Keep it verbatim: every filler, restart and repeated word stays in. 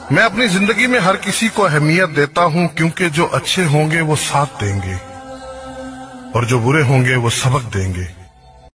मैं अपनी जिंदगी में हर किसी को अहमियत देता हूं, क्योंकि जो अच्छे होंगे वो साथ देंगे और जो बुरे होंगे वो सबक देंगे।